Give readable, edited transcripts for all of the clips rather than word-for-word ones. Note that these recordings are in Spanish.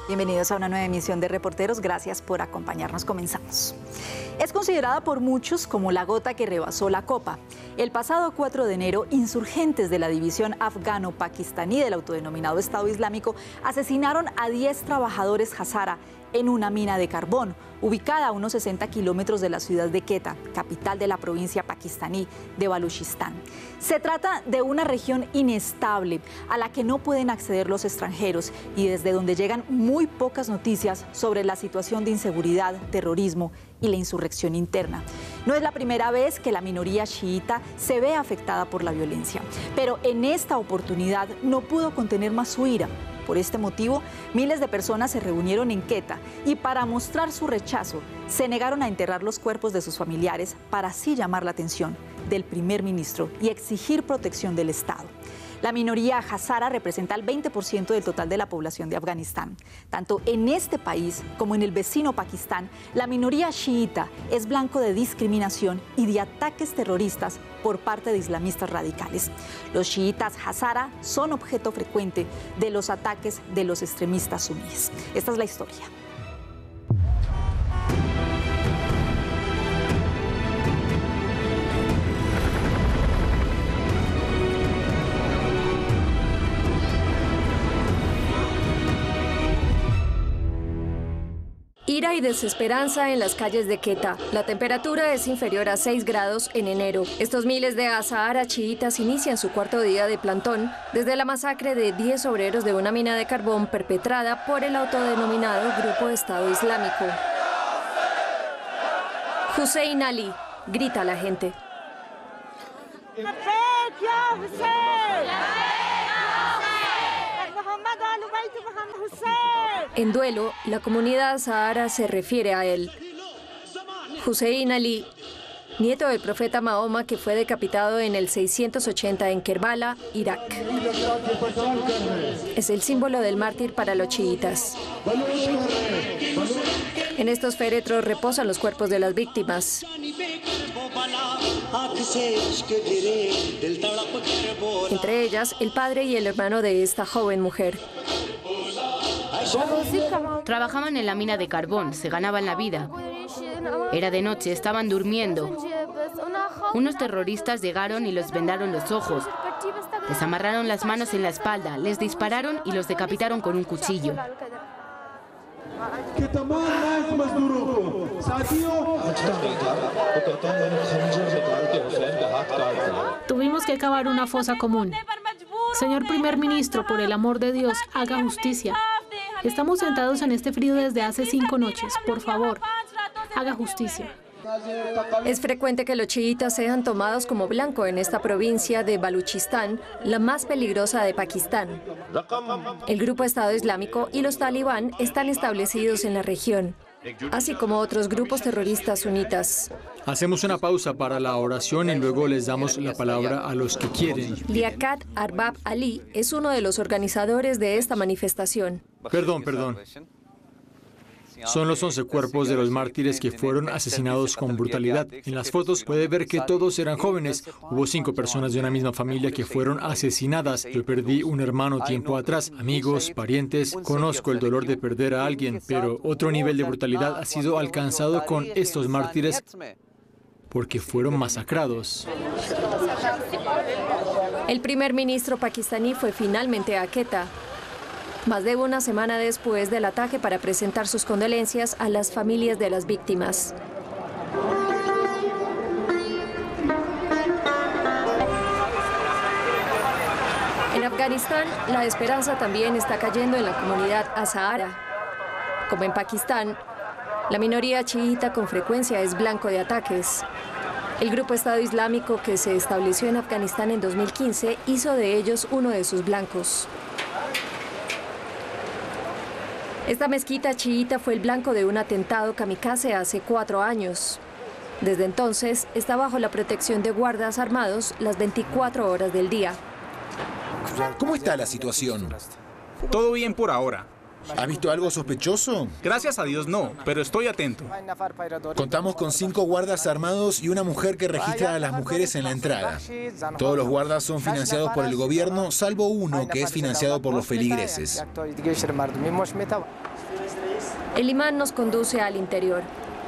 Bienvenidos a una nueva emisión de Reporteros. Gracias por acompañarnos. Comenzamos. Es considerada por muchos como la gota que rebasó la copa. El pasado 4 de enero, insurgentes de la división afgano-pakistaní del autodenominado Estado Islámico asesinaron a 10 trabajadores hazara en una mina de carbón, ubicada a unos 60 kilómetros de la ciudad de Quetta, capital de la provincia pakistaní de Baluchistán. Se trata de una región inestable a la que no pueden acceder los extranjeros y desde donde llegan muy pocas noticias sobre la situación de inseguridad, terrorismo y la insurrección interna. No es la primera vez que la minoría chiita se ve afectada por la violencia, pero en esta oportunidad no pudo contener más su ira. Por este motivo, miles de personas se reunieron en Quetta y para mostrar su rechazo, se negaron a enterrar los cuerpos de sus familiares para así llamar la atención del primer ministro y exigir protección del Estado. La minoría hazara representa el 20% del total de la población de Afganistán. Tanto en este país como en el vecino Pakistán, la minoría chiita es blanco de discriminación y de ataques terroristas por parte de islamistas radicales. Los chiitas hazara son objeto frecuente de los ataques de los extremistas suníes. Esta es la historia. Ira y desesperanza en las calles de Quetta. La temperatura es inferior a 6 grados en enero. Estos miles de hazara chiitas inician su cuarto día de plantón desde la masacre de 10 obreros de una mina de carbón perpetrada por el autodenominado Grupo Estado Islámico. Hussein Ali, grita la gente. En duelo, la comunidad sahara se refiere a él. Hussein Ali, nieto del profeta Mahoma que fue decapitado en el 680 en Kerbala, Irak. Es el símbolo del mártir para los chiitas. En estos féretros reposan los cuerpos de las víctimas. Entre ellas, el padre y el hermano de esta joven mujer. Trabajaban en la mina de carbón, se ganaban la vida. Era de noche, estaban durmiendo. Unos terroristas llegaron y los vendaron los ojos. Les amarraron las manos en la espalda, les dispararon y los decapitaron con un cuchillo. Tuvimos que cavar una fosa común. Señor primer ministro, por el amor de Dios, haga justicia. Estamos sentados en este frío desde hace 5 noches. Por favor, haga justicia. Es frecuente que los chiitas sean tomados como blanco en esta provincia de Baluchistán, la más peligrosa de Pakistán. El Grupo Estado Islámico y los talibán están establecidos en la región, así como otros grupos terroristas sunitas. Hacemos una pausa para la oración y luego les damos la palabra a los que quieren. Liaquat Arbab Ali es uno de los organizadores de esta manifestación. Perdón. Son los 11 cuerpos de los mártires que fueron asesinados con brutalidad. En las fotos puede ver que todos eran jóvenes. Hubo 5 personas de una misma familia que fueron asesinadas. Yo perdí un hermano tiempo atrás. Amigos, parientes, conozco el dolor de perder a alguien, pero otro nivel de brutalidad ha sido alcanzado con estos mártires porque fueron masacrados. El primer ministro pakistaní fue finalmente a Quetta, más de una semana después del ataque, para presentar sus condolencias a las familias de las víctimas. En Afganistán, la esperanza también está cayendo en la comunidad hazara. Como en Pakistán, la minoría chiita con frecuencia es blanco de ataques. El Grupo Estado Islámico, que se estableció en Afganistán en 2015, hizo de ellos uno de sus blancos. Esta mezquita chiita fue el blanco de un atentado kamikaze hace 4 años. Desde entonces, está bajo la protección de guardas armados las 24 horas del día. ¿Cómo está la situación? Todo bien por ahora. ¿Has visto algo sospechoso? Gracias a Dios no, pero estoy atento. Contamos con 5 guardas armados y una mujer que registra a las mujeres en la entrada. Todos los guardas son financiados por el gobierno, salvo uno que es financiado por los feligreses. El imán nos conduce al interior.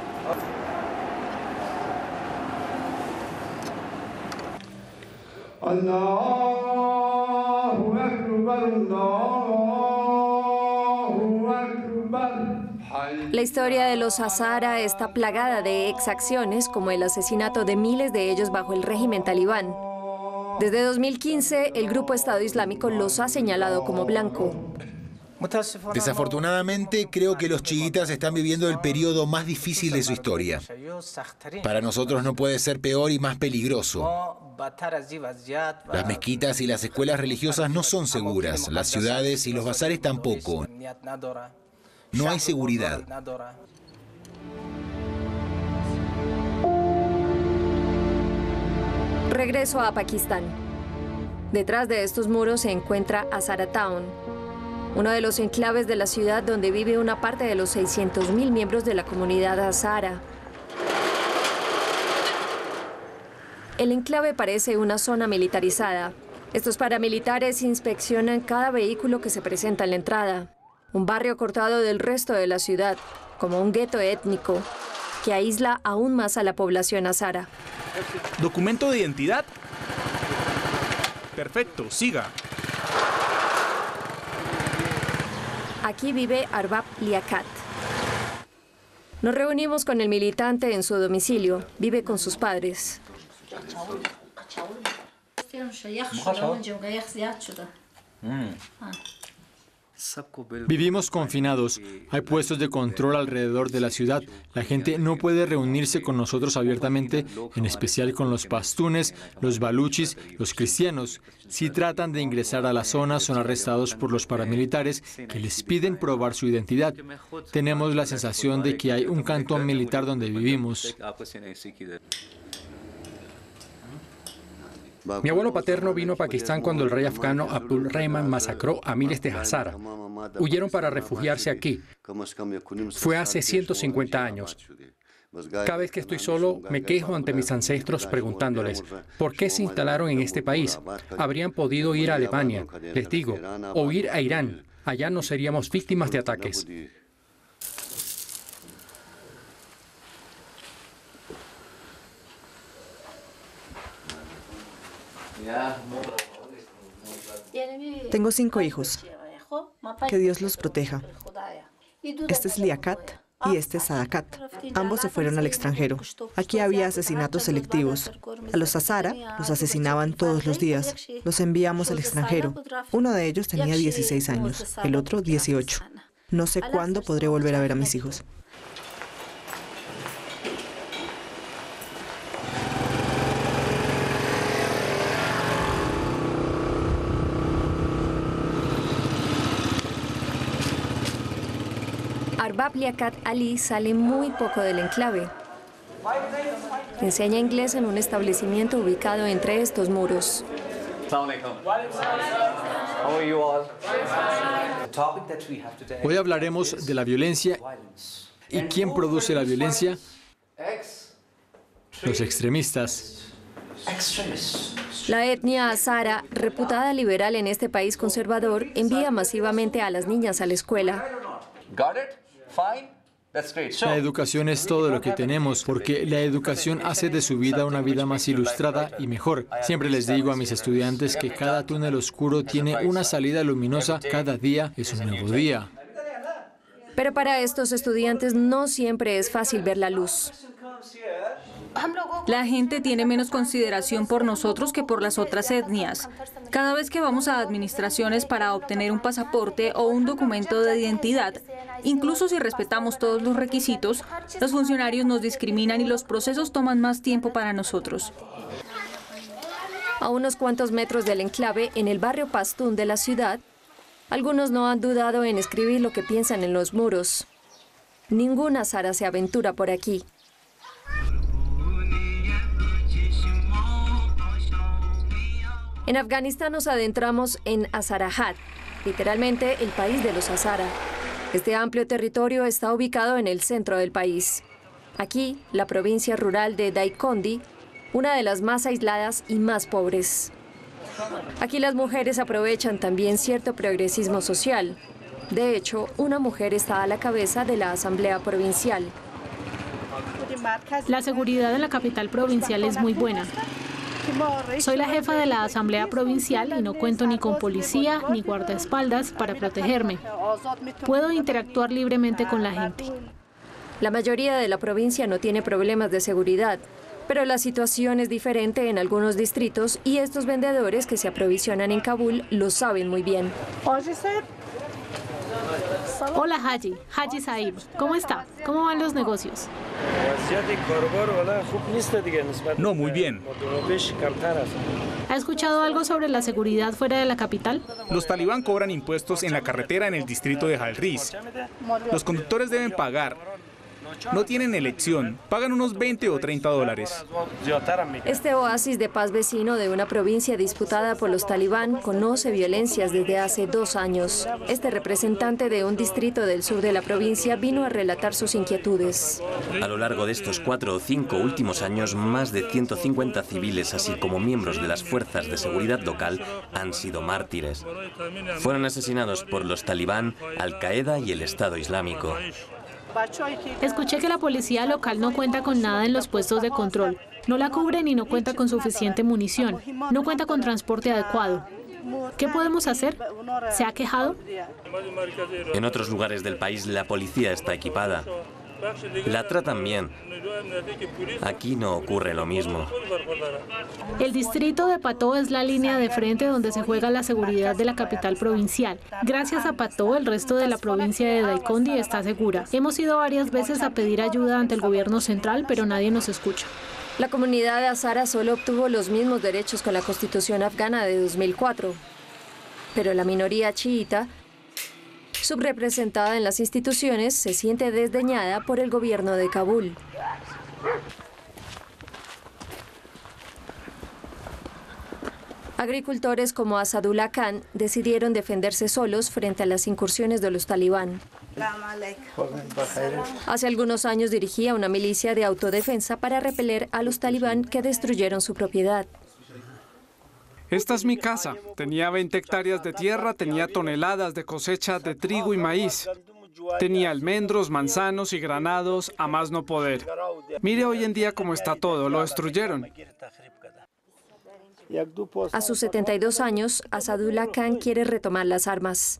La historia de los Hazara está plagada de exacciones como el asesinato de miles de ellos bajo el régimen talibán. Desde 2015, el grupo Estado Islámico los ha señalado como blanco. Desafortunadamente, creo que los chiitas están viviendo el periodo más difícil de su historia. Para nosotros no puede ser peor y más peligroso. Las mezquitas y las escuelas religiosas no son seguras, las ciudades y los bazares tampoco. No hay seguridad. Regreso a Pakistán. Detrás de estos muros se encuentra Hazara Town, uno de los enclaves de la ciudad donde vive una parte de los 600.000 miembros de la comunidad Hazara. El enclave parece una zona militarizada. Estos paramilitares inspeccionan cada vehículo que se presenta en la entrada. Un barrio cortado del resto de la ciudad, como un gueto étnico, que aísla aún más a la población hazara. ¿Documento de identidad? Perfecto, siga. Aquí vive Arbab Liaquat. Nos reunimos con el militante en su domicilio. Vive con sus padres. Vivimos confinados. Hay puestos de control alrededor de la ciudad. La gente no puede reunirse con nosotros abiertamente, en especial con los pastunes, los baluchis, los cristianos. Si tratan de ingresar a la zona, son arrestados por los paramilitares que les piden probar su identidad. Tenemos la sensación de que hay un cantón militar donde vivimos. Mi abuelo paterno vino a Pakistán cuando el rey afgano Abdul Rahman masacró a miles de Hazara. Huyeron para refugiarse aquí. Fue hace 150 años. Cada vez que estoy solo, me quejo ante mis ancestros preguntándoles, ¿por qué se instalaron en este país? Habrían podido ir a Alemania, les digo, o ir a Irán. Allá no seríamos víctimas de ataques. Tengo 5 hijos. Que Dios los proteja. Este es Liaquat y este es Sadakat. Ambos se fueron al extranjero. Aquí había asesinatos selectivos. A los Hazara los asesinaban todos los días. Los enviamos al extranjero. Uno de ellos tenía 16 años, el otro 18. No sé cuándo podré volver a ver a mis hijos. Arbab Liaquat Ali sale muy poco del enclave. Enseña inglés en un establecimiento ubicado entre estos muros. Hoy hablaremos de la violencia. ¿Y quién produce la violencia? Los extremistas. La etnia hazara, reputada liberal en este país conservador, envía masivamente a las niñas a la escuela. La educación es todo lo que tenemos, porque la educación hace de su vida una vida más ilustrada y mejor. Siempre les digo a mis estudiantes que cada túnel oscuro tiene una salida luminosa, cada día es un nuevo día. Pero para estos estudiantes no siempre es fácil ver la luz. La gente tiene menos consideración por nosotros que por las otras etnias. Cada vez que vamos a administraciones para obtener un pasaporte o un documento de identidad, incluso si respetamos todos los requisitos, los funcionarios nos discriminan y los procesos toman más tiempo para nosotros. A unos cuantos metros del enclave, en el barrio pastún de la ciudad, algunos no han dudado en escribir lo que piensan en los muros. Ningún hazara se aventura por aquí. En Afganistán nos adentramos en Hazarajat, literalmente el país de los hazara. Este amplio territorio está ubicado en el centro del país. Aquí, la provincia rural de Daikondi, una de las más aisladas y más pobres. Aquí las mujeres aprovechan también cierto progresismo social. De hecho, una mujer está a la cabeza de la Asamblea Provincial. La seguridad en la capital provincial es muy buena. Soy la jefa de la Asamblea Provincial y no cuento ni con policía ni guardaespaldas para protegerme. Puedo interactuar libremente con la gente. La mayoría de la provincia no tiene problemas de seguridad, pero la situación es diferente en algunos distritos y estos vendedores que se aprovisionan en Kabul lo saben muy bien. Hola Haji Saib, ¿cómo está? ¿Cómo van los negocios? No, muy bien. ¿Ha escuchado algo sobre la seguridad fuera de la capital? Los talibán cobran impuestos en la carretera en el distrito de Jalriz. Los conductores deben pagar. No tienen elección, pagan unos 20 o 30 dólares. Este oasis de paz vecino de una provincia disputada por los talibán conoce violencias desde hace 2 años. Este representante de un distrito del sur de la provincia vino a relatar sus inquietudes. A lo largo de estos 4 o 5 últimos años, más de 150 civiles, así como miembros de las fuerzas de seguridad local, han sido mártires. Fueron asesinados por los talibán, Al-Qaeda y el Estado Islámico. Escuché que la policía local no cuenta con nada en los puestos de control. No la cubren y no cuenta con suficiente munición. No cuenta con transporte adecuado. ¿Qué podemos hacer? ¿Se ha quejado? En otros lugares del país la policía está equipada. La tratan bien. Aquí no ocurre lo mismo. El distrito de Pató es la línea de frente donde se juega la seguridad de la capital provincial. Gracias a Pató, el resto de la provincia de Daikondi está segura. Hemos ido varias veces a pedir ayuda ante el gobierno central, pero nadie nos escucha. La comunidad de Hazara solo obtuvo los mismos derechos con la Constitución afgana de 2004. Pero la minoría chiita, subrepresentada en las instituciones, se siente desdeñada por el gobierno de Kabul. Agricultores como Asadullah Khan decidieron defenderse solos frente a las incursiones de los talibán. Hace algunos años dirigía una milicia de autodefensa para repeler a los talibán que destruyeron su propiedad. Esta es mi casa. Tenía 20 hectáreas de tierra, tenía toneladas de cosecha de trigo y maíz. Tenía almendros, manzanos y granados, a más no poder. Mire hoy en día cómo está todo, lo destruyeron. A sus 72 años, Asadullah Khan quiere retomar las armas.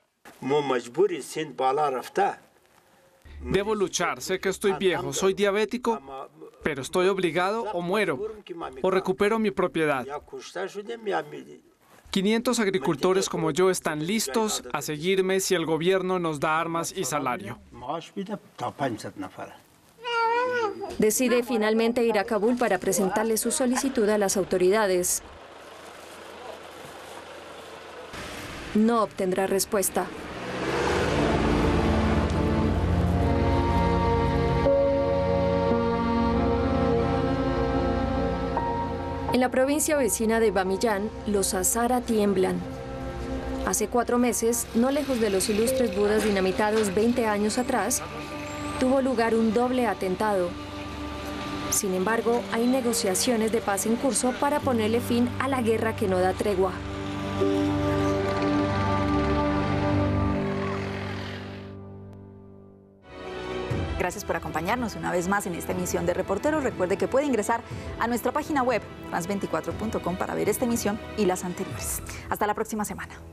Debo luchar, sé que estoy viejo, soy diabético, pero estoy obligado o muero, o recupero mi propiedad. 500 agricultores como yo están listos a seguirme si el gobierno nos da armas y salario. Decide finalmente ir a Kabul para presentarle su solicitud a las autoridades. No obtendrá respuesta. En la provincia vecina de Bamiyan, los Hazara tiemblan. Hace 4 meses, no lejos de los ilustres budas dinamitados 20 años atrás, tuvo lugar un doble atentado. Sin embargo, hay negociaciones de paz en curso para ponerle fin a la guerra que no da tregua. Gracias por acompañarnos una vez más en esta emisión de Reporteros. Recuerde que puede ingresar a nuestra página web trans24.com para ver esta emisión y las anteriores. Hasta la próxima semana.